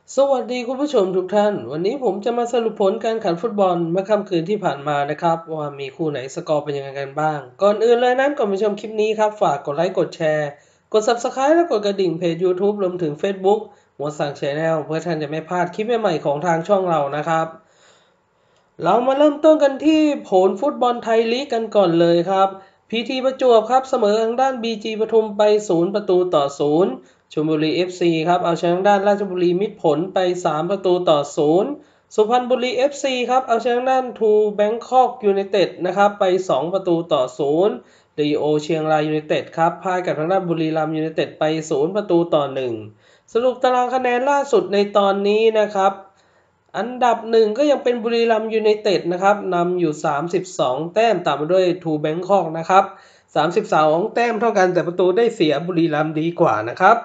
สวัสดีคุณผู้ชมทุกท่านวันนี้ผมจะมาสรุปผลการแข่งฟุตบอลเมื่อค่ำคืนที่ผ่านมานะครับว่ามีคู่ไหนสกอร์เป็นยังไงกันบ้างก่อนอื่นเลยนั้นก่อนไปชมคลิปนี้ครับฝากกดไลค์กดแชร์กด Subscribe และกดกระดิ่งเพจ YouTube รวมถึง Facebook หมวดสั่ง Channel เพื่อท่านจะไม่พลาดคลิปใหม่ๆของทางช่องเรานะครับเรามาเริ่มต้นกันที่ผลฟุตบอลไทยลีกกันก่อนเลยครับพีทีประจวบครับเสมอทางด้านบีจีปทุมไป0-0ชลบุรี FC ครับเอาชนะทางด้านราชบุรีมิตรผลไป3-0สุพรรณบุรี FC ครับเอาชนะทางด้านทูแบงคอกยูไนเต็ดนะครับไป2-0ลีโอเชียงรายยูไนเต็ดครับพ่ายกับทางด้านบุรีรัมย์ยูไนเต็ดไป0-1สรุปตารางคะแนนล่าสุดในตอนนี้นะครับอันดับ1ก็ยังเป็นบุรีรัมย์ยูไนเต็ดนะครับนำอยู่32แต้มตามมาด้วยทูแบงคอกนะครับ32แต้มเท่ากันแต่ประตูได้เสียบุรีรัมย์ดีกว่านะครับ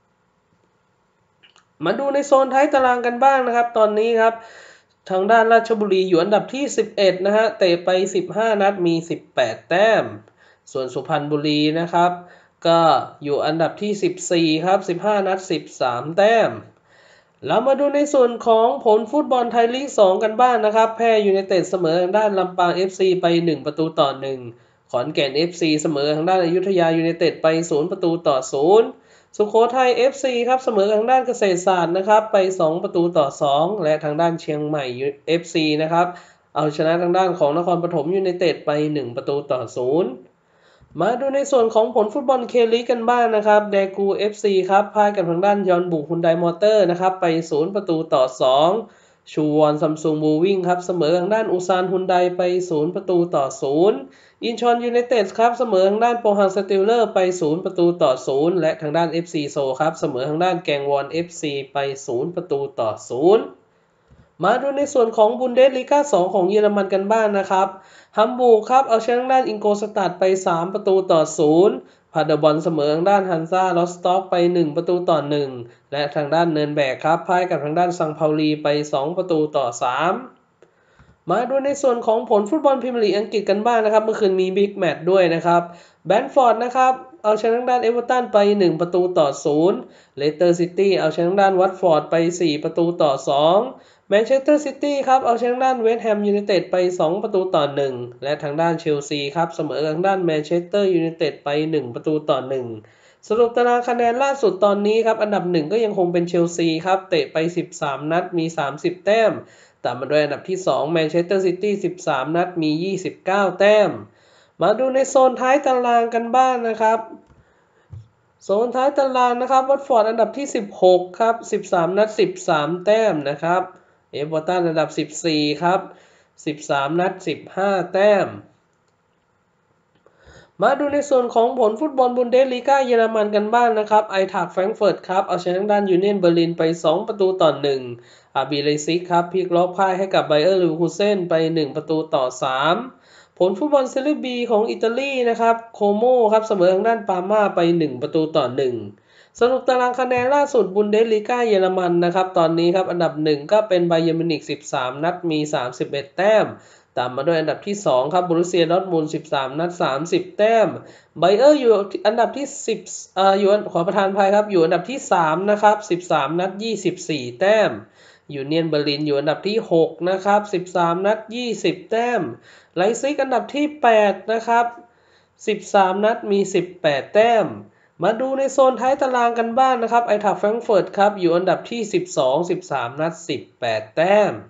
มาดูในโซนท้ายตารางกันบ้างนะครับตอนนี้ครับทางด้านราชบุรีอยู่อันดับที่11นะฮะเตะไป15นัดมี18แต้มส่วนสุพรรณบุรีนะครับก็อยู่อันดับที่14ครับ15นัด13แต้มเรามาดูในส่วนของผลฟุตบอลไทยลีก2กันบ้างนะครับแพร่ยูไนเต็ดเสมอทางด้านลำปาง FC ไป1-1ขอนแก่น FC เสมอทางด้านอยุธยายูไนเต็ดไป0-0สุโขทัย FC ครับเสมอทางด้านเกษตรศาสตร์นะครับไป2-2และทางด้านเชียงใหม่ FC นะครับเอาชนะทางด้านของนครปฐมยูไนเต็ดไป1-0มาดูในส่วนของผลฟุตบอลเคลีกกันบ้างนะครับแดกู FC ครับพ่ายกับทางด้านยอนบุฮุนไดมอเตอร์นะครับไป0-2ชูวอนซัมซุงบูวิ่งครับเสมอทางด้านอุซานฮุนไดไป0-0อินชอนยูไนเต็ดครับเสมอทางด้านโปฮังสติลเลอร์ไป0-0และทางด้าน FC โซครับเสมอทางด้านแกงวอน FC ไป0-0มาดูในส่วนของบุนเดสลีกา2ของเยอรมันกันบ้างนะครับฮัมบูร์กครับเอาชนะทางด้านอิงโกสตัดไป3-0พาเดอร์บอลเสมอทางด้านฮันซาลอสต็อกไป1-1และทางด้านเนินแบกครับพ่ายกับทางด้านซังเปาลีไป2-3มาดูในส่วนของผลฟุตบอลพรีเมียร์ลีกอังกฤษกันบ้างนะครับเมื่อคืนมีบิ๊กแมตช์ด้วยนะครับแบนฟอร์ดนะครับเอาชนะทางด้านเอเวอร์ตันไป1-0เลสเตอร์ซิตี้เอาชนะทางด้านวัตฟอร์ดไป4-2แมนเชสเตอร์ซิตี้ครับเอาชนะทางด้านเวสต์แฮมยูไนเต็ดไป2-1และทางด้านเชลซีครับเสมอทางด้านแมนเชสเตอร์ยูไนเต็ดไป1-1สรุปตารางคะแนนล่าสุดตอนนี้ครับอันดับ1ก็ยังคงเป็นเชลซีครับเตะไป13นัดมี30แต้มตามมาด้วยอันดับที่2แมนเชสเตอร์ซิตี้13นัดมี29แต้มมาดูในโซนท้ายตารางกันบ้างนะครับโซนท้ายตารางนะครับวัตฟอร์ดอันดับที่16ครับ13นัด13แต้มนะครับเอเวอร์ตันอันดับ14ครับ13นัด15แต้มมาดูในส่วนของผลฟุตบอลบุนเดสลีกาเยอรมันกันบ้างนะครับไอทากแฟรงก์เฟิร์ตครับเอาชนะทางด้านยูเนียนเบอร์ลินไป2-1อาร์บีไลซิกครับพลิกล็อกพ่ายให้กับไบเออร์ลิวคูเซ่นไป1-3ผลฟุตบอลเซเรียบีของอิตาลีนะครับโคโมครับเสมอทางด้านปาม่าไป1-1สรุปตารางคะแนนล่าสุดบุนเดสลีกาเยอรมันนะครับตอนนี้ครับอันดับ1ก็เป็นไบเยอร์มิวนิก13นัดมี31แต้มตามมาด้วยอันดับที่2ครับบรูเซียดอร์ทมุนด์13นัด30แต้มไบเออร์อยู่อันดับที่10อยู่ขอประทานอภัยครับอยู่อันดับที่3นะครับ13นัด24แต้มยูเนียนเบอร์ลินอยู่อันดับที่6นะครับ13นัด20แต้มไลป์ซิกอันดับที่8นะครับ13นัดมี18แต้มมาดูในโซนท้ายตารางกันบ้างนะครับไอทักแฟรงก์เฟิร์ตครับอยู่อันดับที่12 13นัด18แต้ม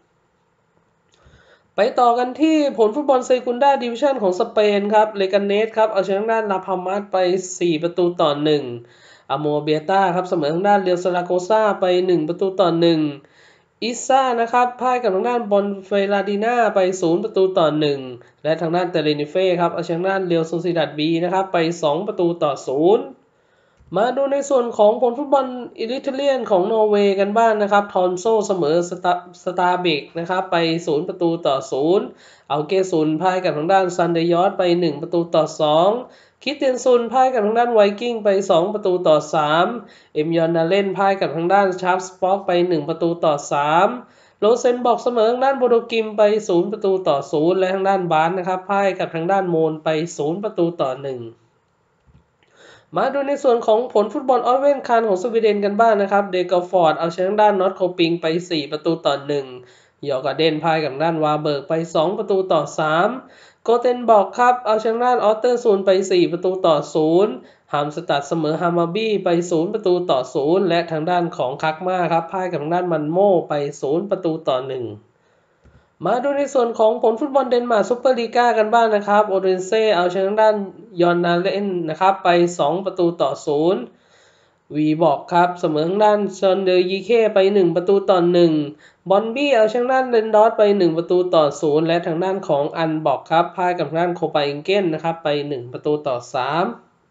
ไปต่อกันที่ผลฟุตบอลเซกุนดาดิวิชั่นของสเปนครับเลกาเนสครับเอาชนะทางด้านลาพามาสไป4-1อาโมเบียตาครับเสมอทางด้านเรียวซาราโกซาไป1-1อิซ่านะครับพ่ายกับทางด้านบอลเฟลาดิน่าไป0-1และทางด้านเตเรนิเฟ่ครับเอาชนะทางด้านเรียวโซซิดัดบีนะครับไป2-0มาดูในส่วนของผลฟุตบอลอิลิเทเลียนของนอร์เวย์กันบ้างนะครับทอนโซเสมอสตาร์เบกนะครับไป0-0เอาเกซุนพ่ายกับทางด้านซันเดยอสไป1-2คิดเตียนซุนพ่ายกับทางด้านไวกิ้งไป2-3เอ็มยอนนาเล่นพ่ายกับทางด้านชาร์ปสป็อกไป1-3โรเซนบอกเสมอทางด้านโบโดกิมไป0-0และทางด้านบาสนะครับพ่ายกับทางด้านโมนไป0-1 มาดูในส่วนของผลฟุตบอลออสเวนคานของสวีเดนกันบ้างนะครับเดกาฟอร์ดเอาชนะด้านนอตโคปิงไป4-1ยอร์กาเดนพ่ายกับด้านวาเบิร์กไป2-3โกเทนบอกครับเอาชนะด้านออเตอร์ซูนไป4-0ฮัมสตัดเสมอฮามาบี้ไป0-0และทางด้านของคักมาครับพ่ายกับทางด้านมันโม่ไป0-1มาดูในส่วนของผลฟุตบอลเดนมาร์กซุปเปอร์ลีกากันบ้างนะครับโอเดนเซ่เอาชนะด้านยอนนาเลนนะครับไป2-0วีบอกครับเสมอทางด้านซอนเดอร์ยีเคไป1-1บอนบี้เอาชนะด้านเรนดอสไป1-0และทางด้านของอันบอกครับพ่ายกับทางด้านโคปาอิงเกนนะครับไป1-3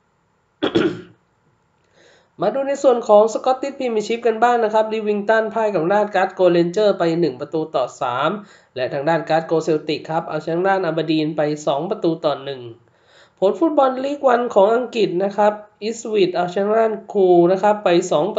มาดูในส่วนของสกอตติชพรีเมียร์ชิพกันบ้างนะครับลิวิงตันพ่ายกับด้านการ์ดโกเรนเจอร์ไป1-3และทางด้านการ์ดโกเซลติกครับเอาชนะด้านอาบาดีนไป2-1ผลฟุตบอลลีกวันของอังกฤษนะครับอิสวิทเอาชนะด้านคูนะครับไป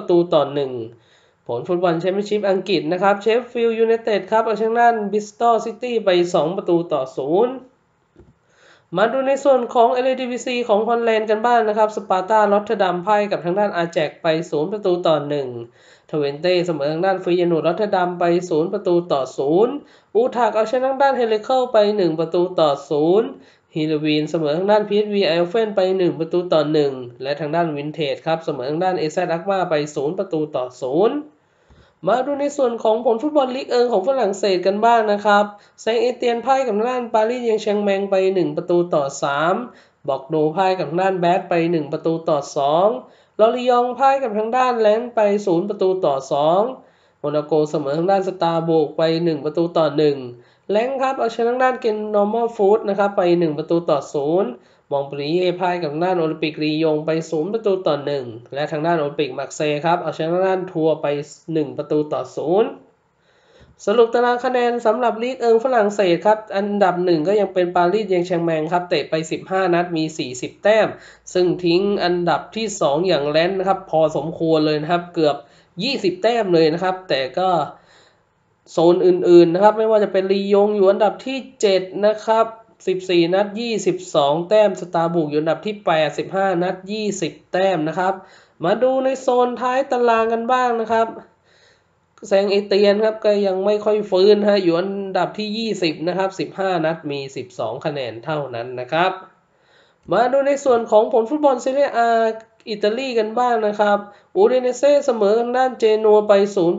2-1ผลฟุตบอลแชมเปี้ยนชิพอังกฤษนะครับเชฟฟิลด์ยูไนเต็ดครับเอาชนะด้านบริสตอลซิตี้ไป2-0มาดูในส่วนของ Eredivisie ของฮอลแลนด์กันบ้างนะครับสปาร์ตารอตเทอร์ดัมพ่ายกับทางด้านอาแจกไป0-1ทเวนเต้เสมอทางด้านฟรียานูดรอตเทอร์ดัมไป0-0อูทักเอาชนะทางด้านเฮเลเคิลไป1-0ฮีโรวีนเสมอทางด้าน PSV ไอโอเฟนไป1-1และทางด้านวินเทจครับเสมอทางด้านเอซอักมาไป0-0มาดูในส่วนของผลฟุตบอลลีกของฝรั่งเศสกันบ้างนะครับแซงเอเตียนพ่ายกับด้านปารีสแชงแมงไป1-3บอกโดพ่ายกับด้านแบดไป1-2ลอรียองพ่ายกับทางด้านแลนไป0-2โมนาโกเสมอทางด้านสตาร์โบกไป1-1แลงครับเอาชนะทางด้านเกนนอร์มอลฟูดนะครับไป1-0มองปรีเย่พ่ายกับด้านโอลิมปิกรียงไป0-1และทางด้านโอลิมปิกมักเซย์ครับเอาชนะด้านทัวร์ไป1-0สรุปตารางคะแนนสำหรับลีกฝรั่งเศสครับอันดับ1ก็ยังเป็นปารีสแชงแมงครับเตะไป15นัดมี40แต้มซึ่งทิ้งอันดับที่2อย่างแลนนะครับพอสมควรเลยนะครับเกือบ20แต้มเลยนะครับแต่ก็โซนอื่นๆนะครับไม่ว่าจะเป็นลียงอยู่อันดับที่7นะครับ14นัด22แต้มสตาร์บุกอยู่อันดับที่8 15นัด20แต้มนะครับมาดูในโซนท้ายตารางกันบ้างนะครับแซงเอเตียนครับก็ยังไม่ค่อยฟื้นฮะอยู่อันดับที่20นะครับ15นัดมี12คะแนนเท่านั้นนะครับมาดูในส่วนของผลฟุตบอลซีเรียอาอิตาลีกันบ้างนะครับอูดิเนเซ่เสมอทางด้านเจนัวไป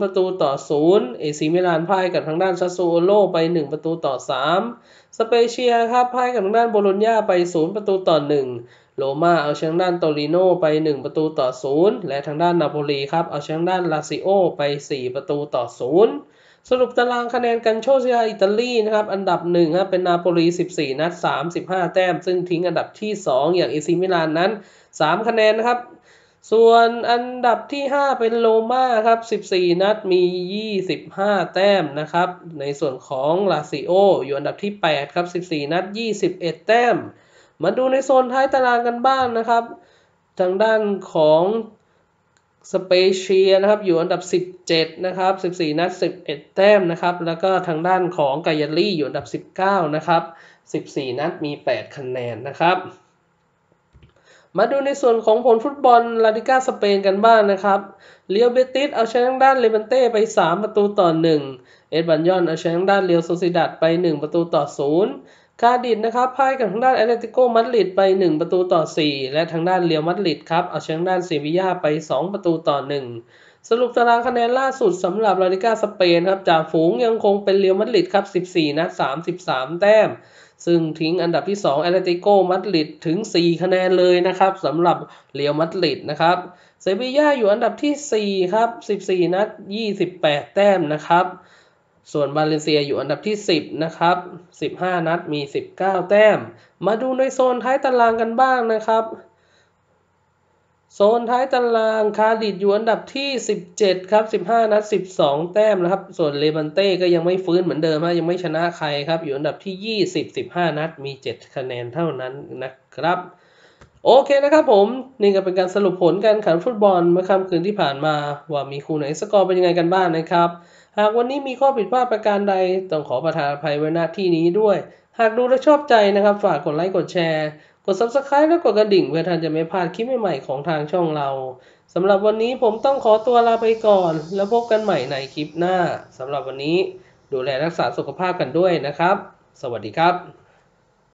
0-0เอซิมิลานพ่ายกับทางด้านซาสซูโอโลไป1-3สเปเชียครับพ่ายกับทางด้านโบโลญญาไป0-1โรม่าเอาชนะด้านโตริโนไป1-0และทางด้านนาโปลีครับเอาชนะด้านลาซิโอไป4-0สรุปตารางคะแนนกันโชเซียอิตาลีนะครับอันดับ1ครับเป็นนาโปลี14นัด35แต้มซึ่งทิ้งอันดับที่2อย่างเอซิมิลานนั้น3คะแนนนะครับส่วนอันดับที่5เป็นโรม่าครับ14นัดมี25แต้มนะครับในส่วนของลาซิโออยู่อันดับที่8ครับ14นัด21แต้มมาดูในโซนท้ายตารางกันบ้างนะครับทางด้านของสเปเชียนะครับอยู่อันดับ17นะครับ14นัด11แต้มนะครับแล้วก็ทางด้านของกายาลีอยู่อันดับ19นะครับ14นัดมี8คะแนนนะครับมาดูในส่วนของผลฟุตบอลลาลิก้าสเปนกันบ้างนะครับเรียวเบติสเอาชนะทางด้านเลวันเต้ไป3-1เอ็ดบันยอนเอาชนะทางด้านเรียวโซซิดัดไป1-0คาดิสนะครับพ่ายกับทางด้านแอตเลติโกมาดริดไป1-4และทางด้านเรียวมาดริดครับเอาชนะทางด้านเซบีย่าไป2-1สรุปตารางคะแนนล่าสุดสำหรับลาลิก้าสเปนครับจ่าฝูงยังคงเป็นเรียวมาดริดครับ14นัด33แต้มซึ่งทิ้งอันดับที่2แอตเลติโกมาดริดถึง4คะแนนเลยนะครับสำหรับเรียวมาดริดนะครับเซบีย่าอยู่อันดับที่4ครับ14นัด28แต้มนะครับส่วนบาเลนเซียอยู่อันดับที่10นะครับ15นัดมี19แต้มมาดูในโซนท้ายตารางกันบ้างนะครับโซนท้ายตารางคาร์ดิฟอยู่อันดับที่17ครับ15นัด12แต้มนะครับส่วนเลวันเต้ก็ยังไม่ฟื้นเหมือนเดิมยังไม่ชนะใครครับอยู่อันดับที่20 15นัดมี7คะแนนเท่านั้นนะครับโอเคนะครับผมนี่ก็เป็นการสรุปผลการแข่งขันฟุตบอลเมื่อค่ำคืนที่ผ่านมาว่ามีคู่ไหนสกอร์เป็นยังไงกันบ้างนะครับหากวันนี้มีข้อผิดพลาดประการใดต้องขอประทานอภัยไว้ณที่นี้ด้วยหากดูและชอบใจนะครับฝากกดไลค์กดแชร์กด Subscribe และกดกระดิ่งเพื่อท่านจะไม่พลาดคลิปใหม่ๆของทางช่องเราสำหรับวันนี้ผมต้องขอตัวลาไปก่อนแล้วพบกันใหม่ในคลิปหน้าสำหรับวันนี้ดูแลรักษาสุขภาพกันด้วยนะครับสวัสดีครับ